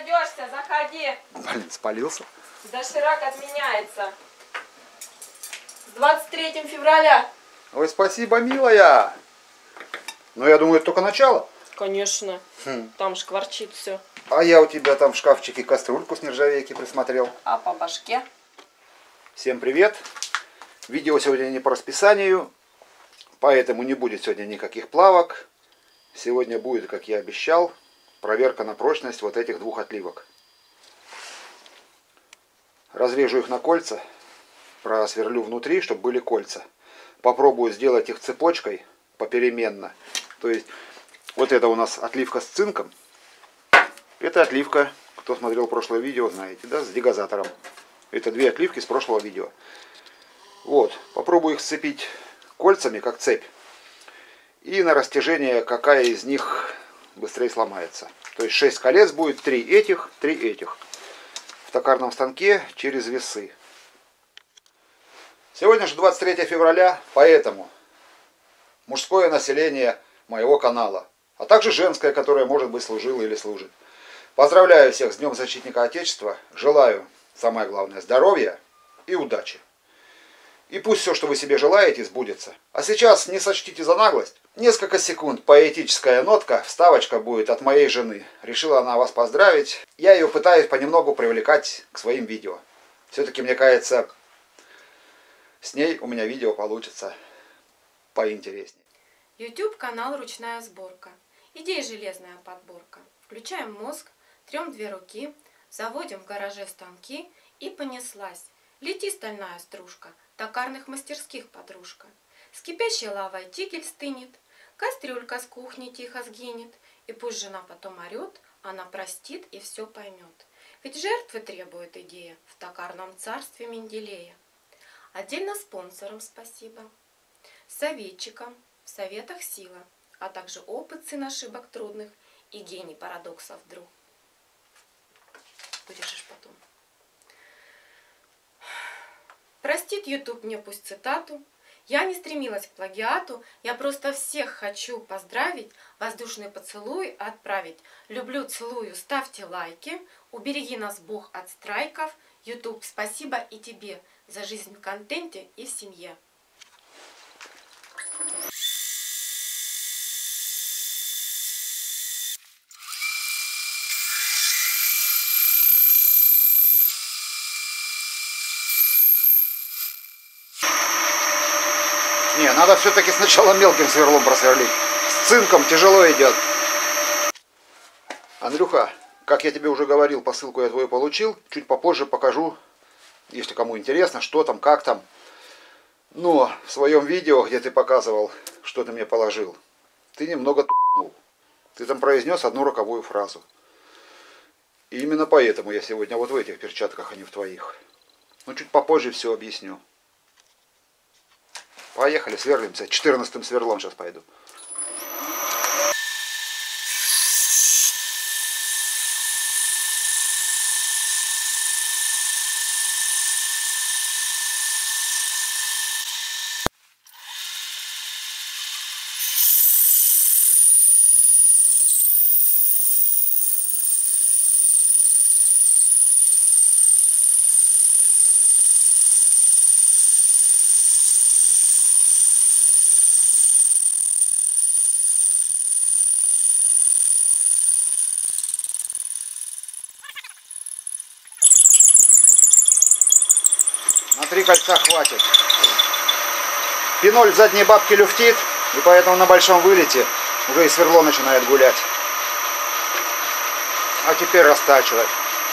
дождешься, заходи. Блин, спалился. Доширак отменяется. С 23 февраля. Ой, спасибо, милая. Но я думаю, это только начало. Конечно. Там шкварчит все. А я у тебя там в шкафчике кастрюльку с нержавейки присмотрел. А по башке? Всем привет. Видео сегодня не по расписанию, поэтому не будет сегодня никаких плавок. Сегодня будет, как я обещал, проверка на прочность вот этих двух отливок. Разрежу их на кольца, просверлю внутри, чтобы были кольца. Попробую сделать их цепочкой попеременно. То есть вот это у нас отливка с цинком. Это отливка, кто смотрел прошлое видео, знаете, да, с дегазатором. Это две отливки с прошлого видео. Вот, попробую их сцепить кольцами, как цепь. И на растяжение, какая из них быстрее сломается. То есть 6 колец будет, 3 этих, 3 этих. В токарном станке через весы. Сегодня же 23 февраля, поэтому мужское население моего канала, а также женское, которое, может быть, служило или служит. Поздравляю всех с Днем Защитника Отечества. Желаю, самое главное, здоровья и удачи. И пусть все, что вы себе желаете, сбудется. А сейчас не сочтите за наглость. Несколько секунд поэтическая нотка, вставочка будет от моей жены. Решила она вас поздравить. Я ее пытаюсь понемногу привлекать к своим видео. Все-таки, мне кажется, с ней у меня видео получится поинтереснее. YouTube канал «Ручная сборка». Идея железная подборка. Включаем мозг, трем две руки, заводим в гараже станки и понеслась. Лети, стальная стружка, токарных мастерских подружка. С кипящей лавой тигель стынет, кастрюлька с кухни тихо сгинет. И пусть жена потом орет, она простит и все поймет. Ведь жертвы требует идея в токарном царстве Менделея. Отдельно спонсорам спасибо, советчикам, в советах сила, а также опыт сын ошибок трудных и гений парадоксов друг. Вырежешь потом. Простит YouTube мне пусть цитату. Я не стремилась к плагиату, я просто всех хочу поздравить, воздушный поцелуй отправить. Люблю, целую, ставьте лайки, убереги нас Бог от страйков. YouTube, спасибо и тебе за жизнь в контенте и в семье. Не, надо все-таки сначала мелким сверлом просверлить. С цинком тяжело идет. Андрюха, как я тебе уже говорил, посылку я твою получил. Чуть попозже покажу, если кому интересно, что там, как там. Но в своем видео, где ты показывал, что ты мне положил, ты немного т***нул. Ты там произнес одну роковую фразу. И именно поэтому я сегодня вот в этих перчатках, а не в твоих. Ну, чуть попозже все объясню. Поехали, сверлимся. 14-м сверлом сейчас пойду. На 3 кольца хватит. Пиноль задней бабки люфтит, и поэтому на большом вылете уже и сверло начинает гулять. А теперь растачивать.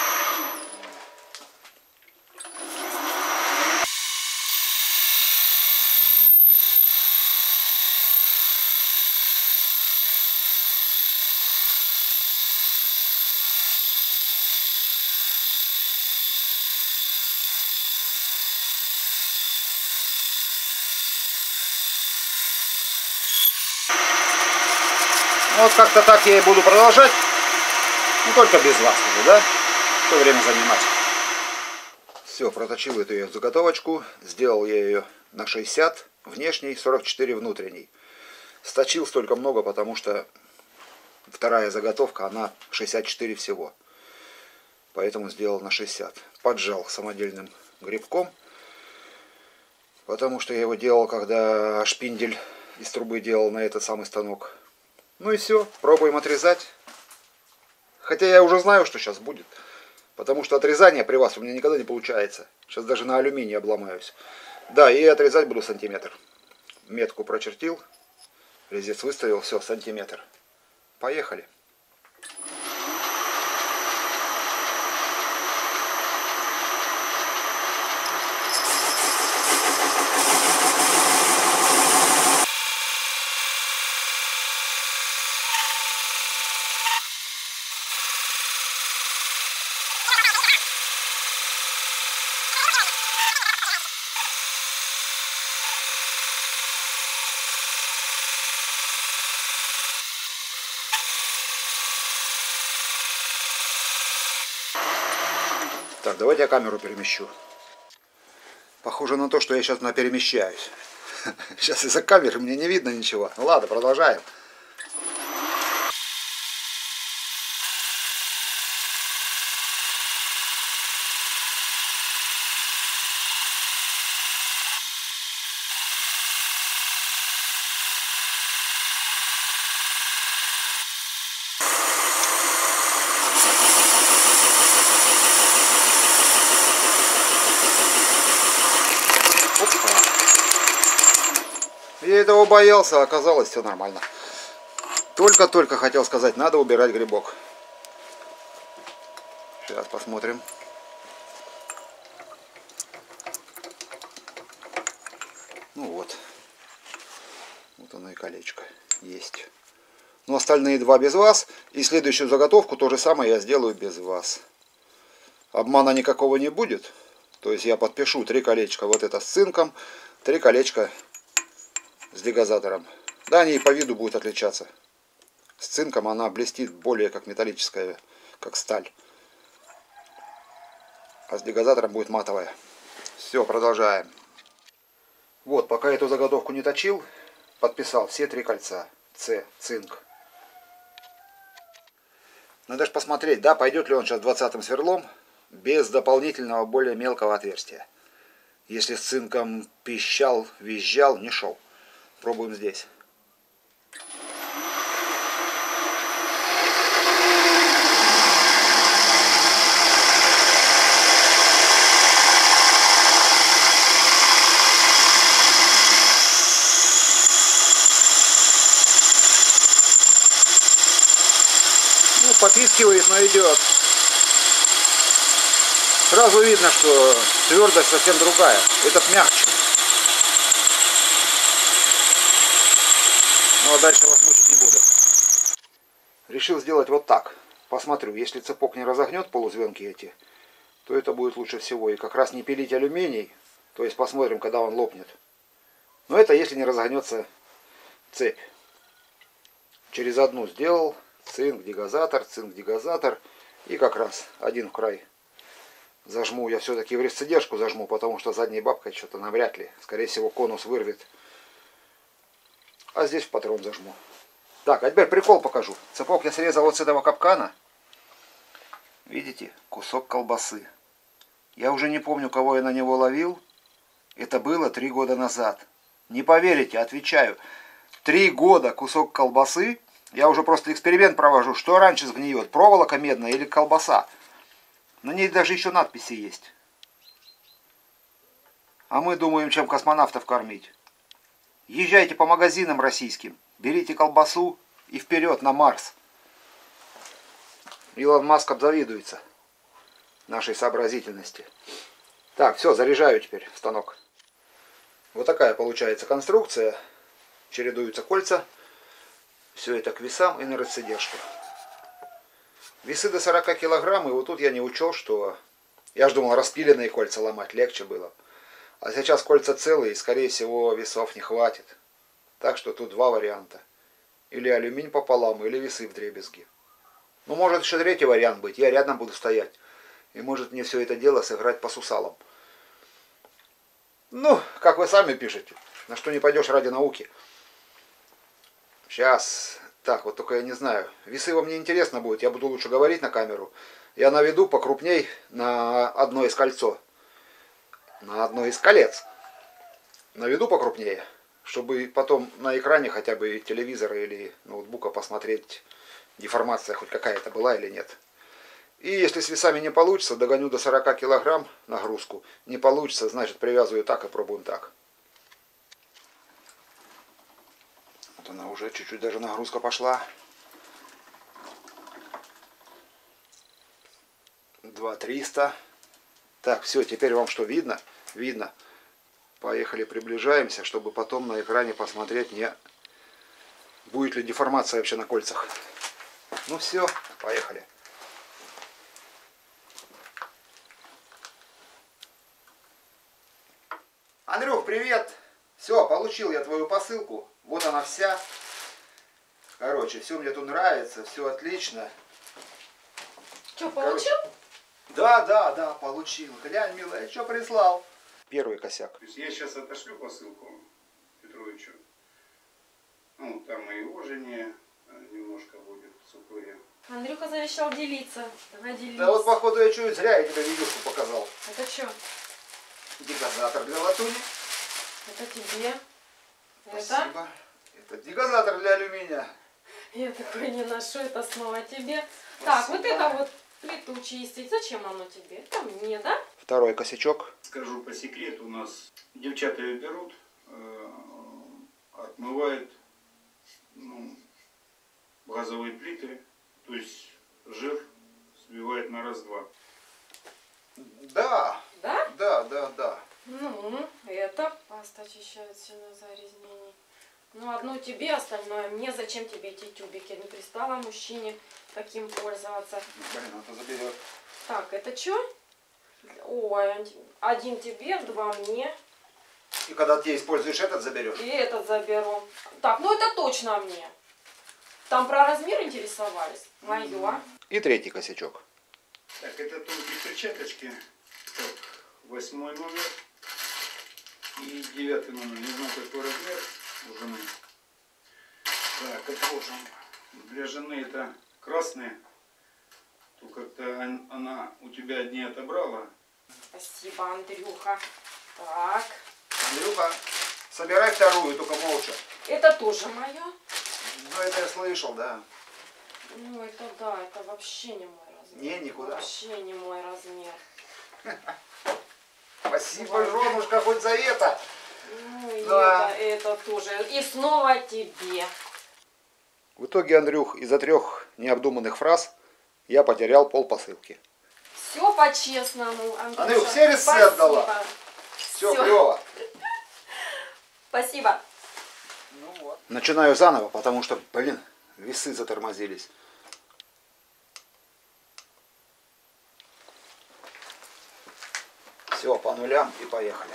Вот как-то так я и буду продолжать. Ну, только без вас уже, да? Что время занимать. Все, проточил эту я заготовочку. Сделал я ее на 60 внешний, 44 внутренний. Сточил столько много, потому что вторая заготовка, она 64 всего. Поэтому сделал на 60. Поджал самодельным грибком. Потому что я его делал, когда шпиндель из трубы делал на этот самый станок. Ну и все. Пробуем отрезать. Хотя я уже знаю, что сейчас будет. Потому что отрезание при вас у меня никогда не получается. Сейчас даже на алюминии обломаюсь. Да, и отрезать буду сантиметр. Метку прочертил. Резец выставил. Все, сантиметр. Поехали. Так, давайте я камеру перемещу. Похоже на то, что я сейчас перемещаюсь. Сейчас из-за камеры мне не видно ничего. Ну ладно, продолжаем. Я этого боялся, а оказалось все нормально. Только-только хотел сказать, надо убирать грибок. Сейчас посмотрим. Ну вот. Вот оно и колечко. Есть. Но остальные два без вас. И следующую заготовку то же самое я сделаю без вас. Обмана никакого не будет. То есть я подпишу 3 колечка вот это с цинком, 3 колечка с дегазатором. Да, они и по виду будут отличаться. С цинком она блестит более как металлическая, как сталь. А с дегазатором будет матовая. Все, продолжаем. Вот, пока эту заготовку не точил, подписал все 3 кольца. С, цинк. Надо же посмотреть, да, пойдет ли он сейчас 20-м сверлом без дополнительного более мелкого отверстия. Если с цинком пищал, визжал, не шел. Пробуем здесь. Ну, попискивает, но идет. Сразу видно, что твердость совсем другая. Этот мягче. Ну а дальше вас мучить не буду. Решил сделать вот так. Посмотрю, если цепок не разогнет полузвенки эти, то это будет лучше всего. И как раз не пилить алюминий. То есть посмотрим, когда он лопнет. Но это если не разогнется цепь. Через одну сделал. Цинк, дегазатор. И как раз один в край. Зажму, я все-таки в рецидержку зажму, потому что задней бабкой что-то навряд ли. Скорее всего, конус вырвет. А здесь в патрон зажму. Так, а теперь прикол покажу. Цепок я срезал вот с этого капкана. Видите, кусок колбасы. Я уже не помню, кого я на него ловил. Это было 3 года назад. Не поверите, отвечаю. 3 года кусок колбасы. Я уже просто эксперимент провожу. Что раньше сгниет, проволока медная или колбаса? На ней даже еще надписи есть. А мы думаем, чем космонавтов кормить. Езжайте по магазинам российским, берите колбасу и вперед на Марс. Илон Маск обзавидуется нашей сообразительности. Так, все, заряжаю теперь станок. Вот такая получается конструкция. Чередуются кольца. Все это к весам и на рецидержку. Весы до 40 килограмм, и вот тут я не учел, что... Я же думал, распиленные кольца ломать легче было. А сейчас кольца целые, и скорее всего весов не хватит. Так что тут 2 варианта. Или алюминий пополам, или весы вдребезги. Ну, может еще 3-й вариант быть. Я рядом буду стоять. И может мне все это дело сыграть по сусалам. Ну, как вы сами пишете. На что не пойдешь ради науки. Сейчас Так, вот только я не знаю. Весы вам не интересно будет, я буду лучше говорить на камеру. Я наведу покрупней на одно из кольцо. На одно из колец. Наведу покрупнее, чтобы потом на экране хотя бы телевизора или ноутбука посмотреть, деформация хоть какая-то была или нет. И если с весами не получится, догоню до 40 килограмм нагрузку. Не получится, значит привязываю так и пробуем так. Вот она уже чуть-чуть даже нагрузка пошла. 2300. Так, все, теперь вам что видно? Видно. Поехали, приближаемся, чтобы потом на экране посмотреть, не будет ли деформация вообще на кольцах. Ну все, поехали. Андрюх, привет! Все, получил я твою посылку. Вот она вся. Короче, все мне тут нравится, все отлично. Что, получил? Да, получил. Глянь, милая, что прислал? Первый косяк. То есть я сейчас отошлю посылку Петровичу. Ну, там и его жене немножко будет супруге. Андрюха завещал делиться. Давай делись. Да вот, походу, я чуть зря я тебе видюшку показал. Это что? Дегазатор для латуни. Это тебе. Спасибо. Это дегазатор для алюминия. Я такой не ношу, это снова тебе. Спасибо. Так, вот это вот плиту чистить. Зачем оно тебе? Это мне, да? Второй косячок. Скажу по секрету, у нас девчата ее берут, отмывают газовые плиты, то есть жир сбивает на раз-два. Да. Да? Да. Ну, это паста очищает сильно загрязнений. Ну, одну тебе, остальное мне. Зачем тебе эти тюбики? Не пристало мужчине таким пользоваться. Блин, это заберет. Так, это что? Ой, один тебе, два мне. И когда ты используешь этот, заберешь. И этот заберу. Так, ну это точно мне. Там про размер интересовались. Мое. И третий косячок. Так, это тонкие перчаточки. Так, 8 номер и 9 номер. Не знаю, какой размер у жены. Так, отложим. Для жены это красные. То как-то она у тебя одни отобрала. Спасибо, Андрюха. Так. Андрюха, собирай вторую, только молча. Это тоже мое. Ну, это я слышал, да. Ну, это да, это вообще не мой размер. Не, никуда. Вообще не мой размер. Спасибо, женушка, хоть за это. Ну, и Да. это тоже. И снова тебе. В итоге, Андрюх, из-за 3 необдуманных фраз я потерял пол посылки. Все по-честному, Андрюша. Андрюх, все весы Спасибо. отдала. Все Всё. клево. Спасибо. Ну вот. Начинаю заново, потому что, блин, весы затормозились. Все, по нулям и поехали.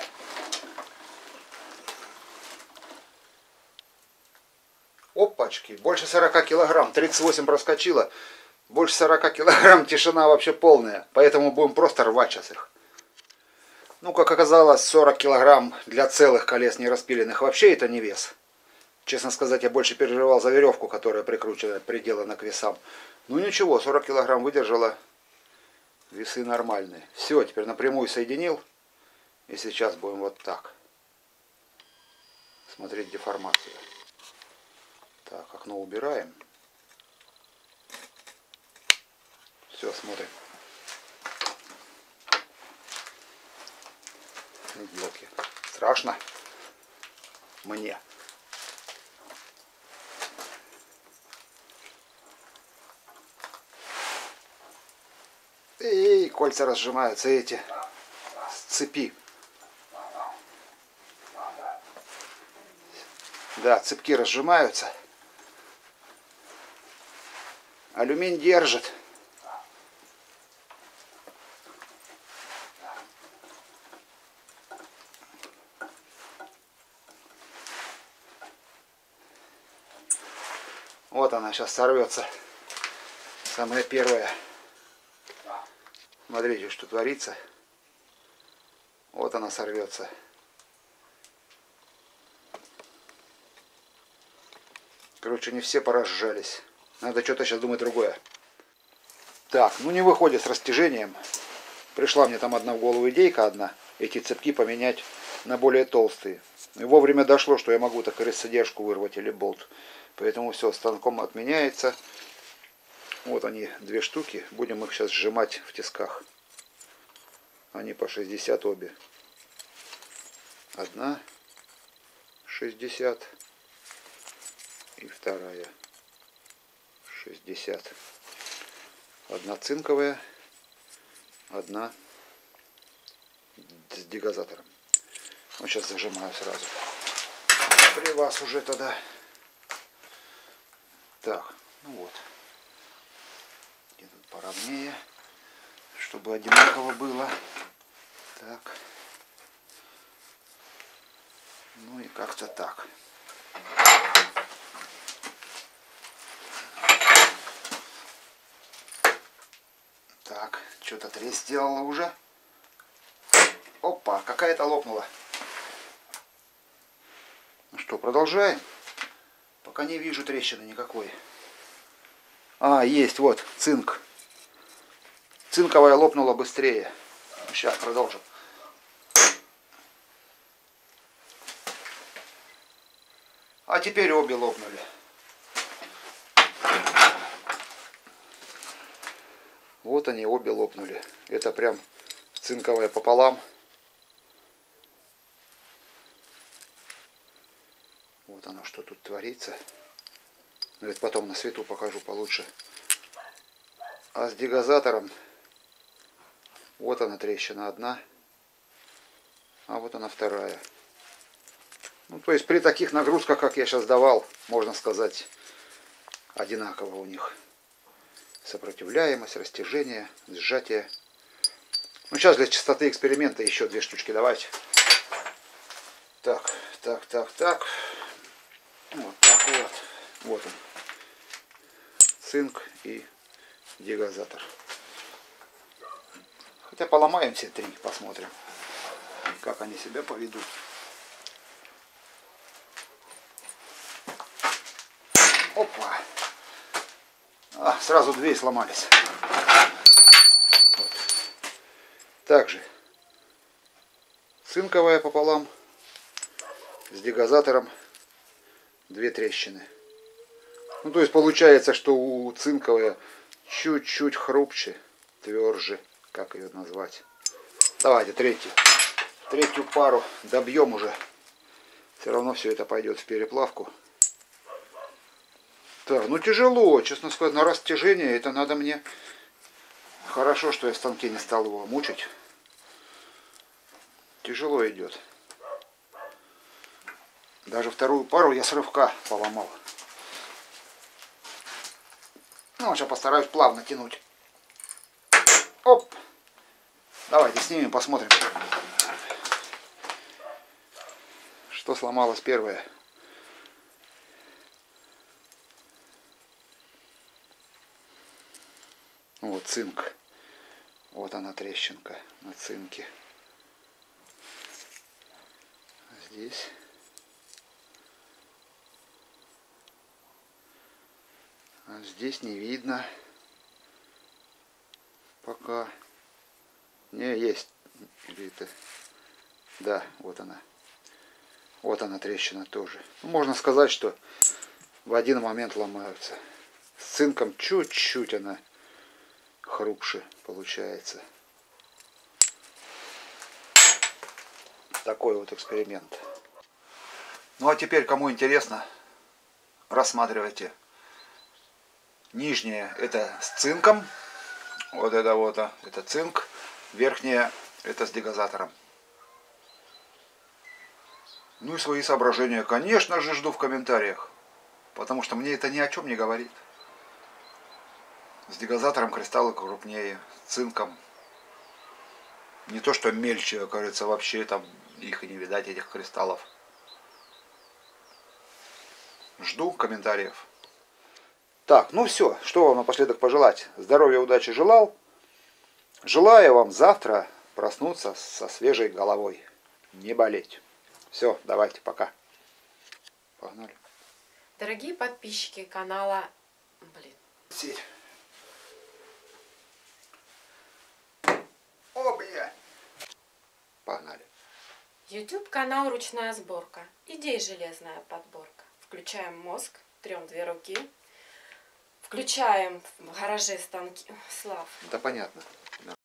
Опачки, больше 40 килограмм, 38 проскочило. Больше 40 килограмм, тишина вообще полная. Поэтому будем просто рвать сейчас их. Ну, как оказалось, 40 килограмм для целых колес не распиленных вообще это не вес. Честно сказать, я больше переживал за веревку, которая прикручена, приделана к весам. Ну ничего, 40 килограмм выдержала. Весы нормальные. Все, теперь напрямую соединил. И сейчас будем вот так смотреть деформацию. Так, окно убираем. Все, смотрим. Иголки. Страшно? Мне. Эй, кольца разжимаются эти с цепи. Да, цепки разжимаются. Алюминий держит. Вот она сейчас сорвется. Самое первое. Смотрите, что творится. Вот она сорвется. Короче, не все поразжались. Надо что-то сейчас думать другое. Так, ну не выходит с растяжением. Пришла мне там одна в голову идейка одна. Эти цепки поменять на более толстые. И вовремя дошло, что я могу так и задержку вырвать или болт. Поэтому все, станком отменяется. Вот они, 2 штуки. Будем их сейчас сжимать в тисках. Они по 60 обе. Одна 60. И вторая 60. Одна цинковая, одна с дегазатором. Вот сейчас зажимаю сразу. При вас уже тогда. Так, ну вот. Где-то поровнее, чтобы одинаково было. Так. Ну и как-то так. Так, что-то тресь сделала уже. Опа, какая-то лопнула. Ну что, продолжаем. Пока не вижу трещины никакой. А, есть, вот, цинк. Цинковая лопнула быстрее. Сейчас продолжим. А теперь обе лопнули. Вот они обе лопнули. Это прям цинковая пополам. Вот оно, что тут творится. Но это потом на свету покажу получше. А с дегазатором вот она трещина одна. А вот она вторая. Ну, то есть при таких нагрузках, как я сейчас давал, можно сказать, одинаково у них. Сопротивляемость, растяжение, сжатие. Ну, сейчас для чистоты эксперимента еще 2 штучки давать. Так. Вот так вот. Вот он. Цинк и дегазатор. Хотя поломаем все 3, посмотрим, как они себя поведут. Опа! А, сразу 2 и сломались. Вот. Также цинковая пополам с дегазатором 2 трещины. Ну, то есть получается, что у цинковая чуть-чуть хрупче, тверже, как ее назвать. Давайте третью пару добьем уже. Все равно все это пойдет в переплавку. Так, ну тяжело, честно сказать, на растяжение это надо мне. Хорошо, что я в станке не стал его мучить. Тяжело идет. Даже вторую пару я с рывка поломал. Ну, сейчас постараюсь плавно тянуть. Оп! Давайте снимем, посмотрим, что сломалось первое. Вот цинк. Вот она трещинка на цинке. Здесь. А здесь не видно. Пока. Не, есть. Где-то. Да, вот она. Вот она трещина тоже. Ну, можно сказать, что в один момент ломаются. С цинком чуть-чуть она хрупше получается. Такой вот эксперимент. Ну а теперь, кому интересно, рассматривайте. Нижняя это с цинком. Вот это цинк. Верхняя это с дегазатором. Ну и свои соображения, конечно же, жду в комментариях. Потому что мне это ни о чем не говорит. С дегазатором кристаллы крупнее, с цинком не то что мельче, кажется, вообще там их и не видать, этих кристаллов. Жду комментариев. Так, ну все, что вам напоследок пожелать? Здоровья, удачи желал. Желаю вам завтра проснуться со свежей головой. Не болеть. Все, давайте, пока. Погнали. Дорогие подписчики канала... Блин. Сеть. О, бля. Погнали. YouTube канал «Ручная сборка». Идей железная подборка. Включаем мозг, трем две руки. Включаем в гараже станки. Слав. Да понятно.